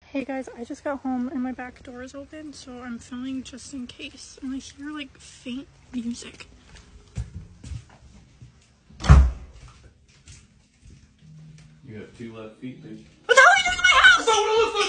Hey guys, I just got home and my back door is open, so I'm filming just in case. And I hear like faint music. You have 2 left feet, bitch. What's happening in my house? That's not what it looks like!